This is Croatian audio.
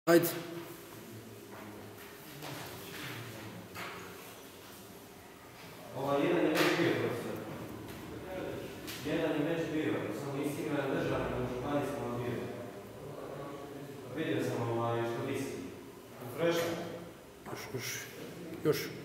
Ajde. Jedan je već bio, profesor. Jedan je već bio, samo nisi igra državni, u županijskom bio. Vidio sam što visi. Freša? Još.